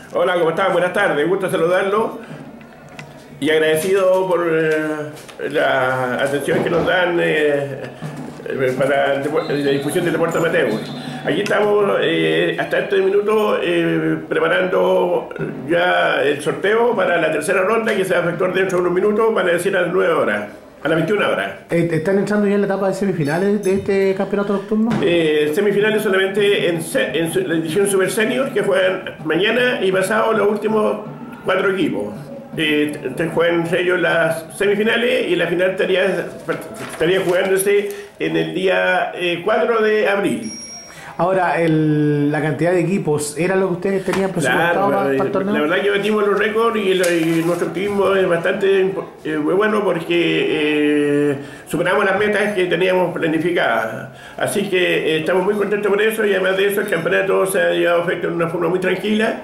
Hola, ¿cómo están? Buenas tardes, gusto saludarlo y agradecido por la atención que nos dan para la difusión del deporte amateur. Aquí estamos hasta este minuto preparando ya el sorteo para la tercera ronda que se va a efectuar dentro de unos minutos, van a decir a las 9 horas. A las 21 horas. ¿Están entrando ya en la etapa de semifinales de este campeonato nocturno? Semifinales solamente en la edición Super Senior, que juegan mañana y pasado los últimos 4 equipos. Juegan entre ellos las semifinales y la final estaría jugándose en el día 4 de abril. Ahora, la cantidad de equipos, ¿era lo que ustedes tenían presupuestado para el torneo? La verdad que batimos los récords y nuestro optimismo es bastante bueno porque superamos las metas que teníamos planificadas. Así que estamos muy contentos por eso y además de eso el campeonato se ha llevado a efecto de una forma muy tranquila.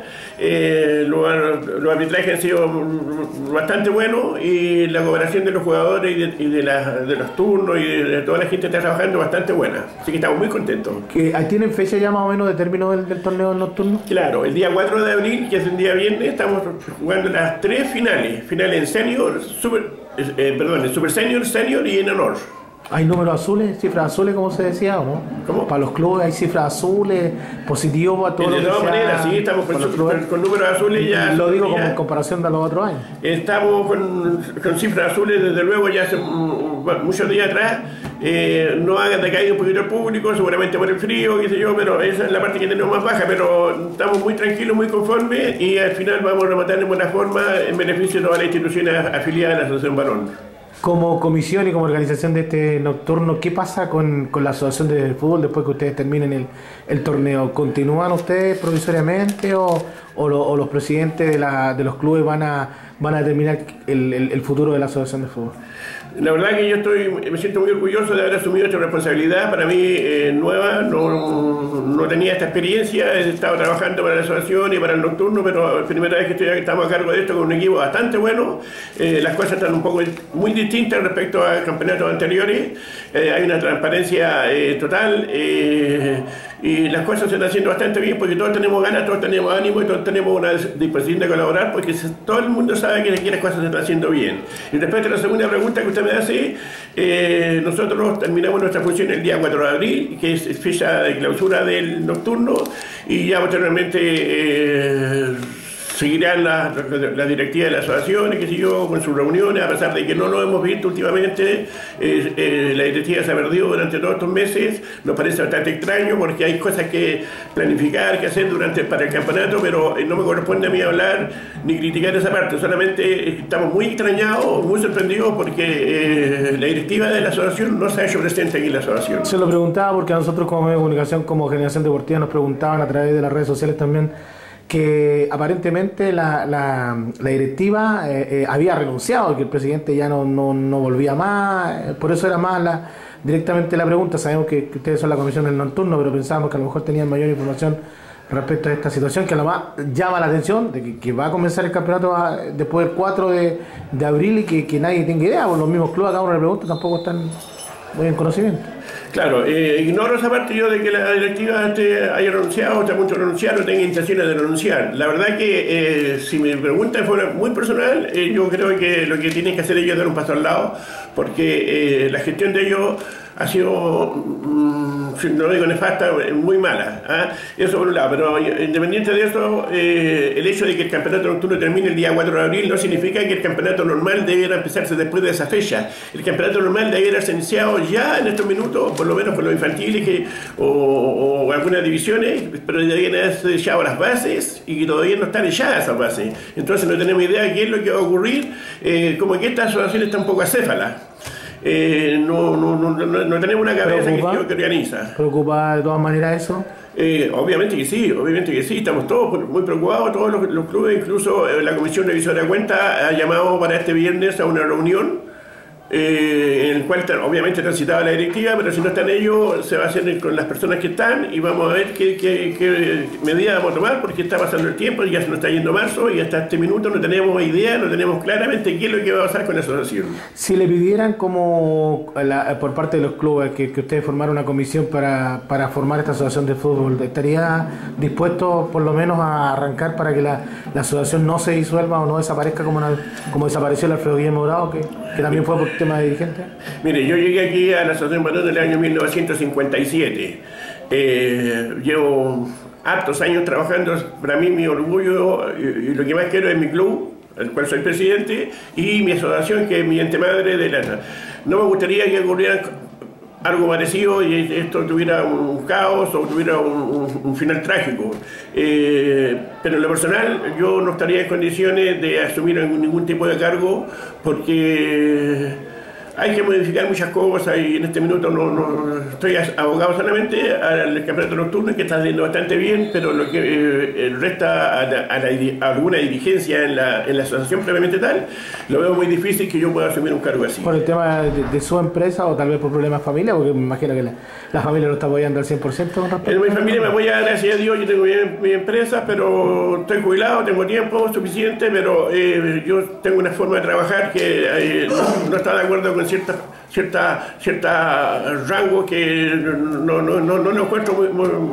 Los arbitrajes han sido bastante buenos y la cooperación de los jugadores y de los turnos y de toda la gente que está trabajando bastante buena. Así que estamos muy contentos. ¿Tienen fecha ya más o menos de término del torneo nocturno? Claro, el día 4 de abril, que es el día viernes, estamos jugando las 3 finales. Finales en senior, en Super Senior, Senior y en honor. ¿Hay números azules, cifras azules, como se decía, o no? ¿Cómo? Para los clubes hay cifras azules, positivos para todos. De todas maneras, sí, estamos con números azules ya. Lo digo como en comparación de los otros años. Estamos con cifras azules, desde luego, ya hace muchos días atrás. No ha decaído un poquito el público, seguramente por el frío, qué sé yo, pero esa es la parte que tenemos más baja, pero estamos muy tranquilos, muy conformes y al final vamos a rematar en buena forma en beneficio de todas las instituciones afiliadas a la Asociación Balón. Como comisión y como organización de este nocturno, ¿qué pasa con la Asociación de Fútbol después que ustedes terminen el torneo? ¿Continúan ustedes provisoriamente o los presidentes de los clubes van a determinar el futuro de la Asociación de Fútbol? La verdad que me siento muy orgulloso de haber asumido esta responsabilidad, para mí nueva, no tenía esta experiencia, he estado trabajando para la asociación y para el nocturno, pero es la primera vez que estamos a cargo de esto con un equipo bastante bueno. Las cosas están un poco muy distintas respecto a campeonatos anteriores, hay una transparencia total y las cosas se están haciendo bastante bien porque todos tenemos ganas, todos tenemos ánimo y todos tenemos una disposición de colaborar porque todo el mundo sabe que aquí las cosas se están haciendo bien. Y respecto a la segunda pregunta que usted me hace, nosotros terminamos nuestra función el día 4 de abril, que es fecha de clausura del nocturno, y ya posteriormente seguirán la directiva de la asociación y qué sé yo, con sus reuniones, a pesar de que no lo hemos visto últimamente. La directiva se ha perdido durante todos estos meses, nos parece bastante extraño porque hay cosas que planificar, que hacer para el campeonato, pero no me corresponde a mí hablar ni criticar esa parte, solamente estamos muy extrañados, muy sorprendidos porque la directiva de la asociación no se ha hecho presente aquí en la asociación. Se lo preguntaba porque a nosotros como medio de comunicación, como Generación Deportiva, nos preguntaban a través de las redes sociales también que aparentemente la directiva había renunciado, que el presidente ya no volvía más, por eso era más directamente la pregunta. Sabemos que ustedes son la comisión del nocturno, pero pensábamos que a lo mejor tenían mayor información respecto a esta situación, que además llama la atención de que va a comenzar el campeonato después del 4 de abril y que nadie tenga idea, por los mismos clubes, cada uno le pregunta, tampoco están muy en conocimiento. Claro, ignoro esa parte yo de que la directiva haya renunciado, está a punto de renunciar o tenga intenciones de renunciar. La verdad que si me preguntan de forma muy personal, yo creo que lo que tienen que hacer ellos es dar un paso al lado, porque la gestión de ellos ha sido, si no digo nefasta, muy mala. Eso por un lado, pero independiente de eso, el hecho de que el campeonato nocturno termine el día 4 de abril no significa que el campeonato normal debiera empezarse después de esa fecha. El campeonato normal debiera ser iniciado ya en estos minutos, por lo menos por los infantiles o algunas divisiones, pero deberían haberse echado las bases y que todavía no están echadas esas bases. Entonces no tenemos idea de qué es lo que va a ocurrir, como que esta asociación está un poco acéfala. No tenemos una cabeza que organiza. ¿Preocupa de todas maneras eso? Obviamente que sí, estamos todos muy preocupados, todos los clubes, incluso la Comisión Revisora de Cuentas ha llamado para este viernes a una reunión en el cual obviamente transitaba la directiva, pero si no están ellos, se va a hacer con las personas que están y vamos a ver qué medidas vamos a tomar, porque está pasando el tiempo, ya se nos está yendo marzo y hasta este minuto no tenemos idea, no tenemos claramente qué es lo que va a pasar con la asociación. Si le pidieran como por parte de los clubes que ustedes formaran una comisión para formar esta asociación de fútbol, ¿estaría dispuesto por lo menos a arrancar para que la asociación no se disuelva o no desaparezca como desapareció el Alfredo Guillermo Bravo, que también fue por tema de dirigente? Mire, yo llegué aquí a la Asociación Barón en el año 1957. Llevo hartos años trabajando. Para mí mi orgullo y lo que más quiero es mi club, el cual soy presidente, y mi asociación, que es mi ente madre de la... No me gustaría que ocurriera algo parecido y esto tuviera un caos o tuviera un final trágico. Pero en lo personal yo no estaría en condiciones de asumir ningún tipo de cargo, porque hay que modificar muchas cosas y en este minuto no estoy abogado solamente al campeonato nocturno, que está saliendo bastante bien, pero lo que resta a alguna dirigencia en la asociación previamente tal, lo veo muy difícil que yo pueda asumir un cargo así. ¿Por el tema de su empresa o tal vez por problemas de familia? Porque me imagino que la familia lo está apoyando al 100%. Mi familia me apoya, gracias a Dios, yo tengo mi empresa, pero estoy jubilado, tengo tiempo suficiente, pero yo tengo una forma de trabajar que no está de acuerdo con cierta rango que no lo encuentro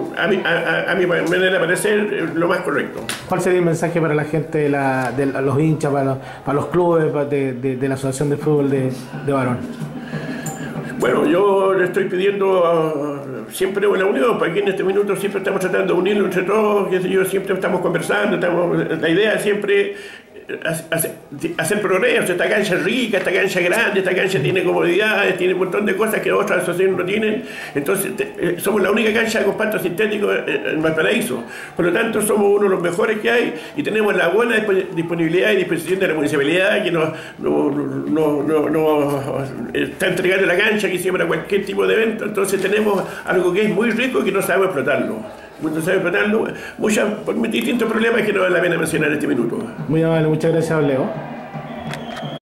a mi manera de parecer lo más correcto. ¿Cuál sería el mensaje para la gente, de los hinchas, para los clubes de la Asociación de Fútbol de Barón? Bueno, yo le estoy pidiendo siempre una unión, porque en este minuto siempre estamos tratando de unirlo entre todos, siempre estamos conversando, la idea siempre hacer progreso. Esta cancha es rica, esta cancha es grande, esta cancha tiene comodidades, tiene un montón de cosas que otras asociaciones no tienen. Entonces somos la única cancha con pasto sintético en Valparaíso, por lo tanto somos uno de los mejores que hay y tenemos la buena disponibilidad y disposición de la municipalidad, que nos está entregando la cancha aquí siempre a cualquier tipo de evento. Entonces tenemos algo que es muy rico y que no sabemos explotarlo. Por distintos problemas que no vale la pena mencionar en este minuto. Muy amable, muchas gracias, Leo.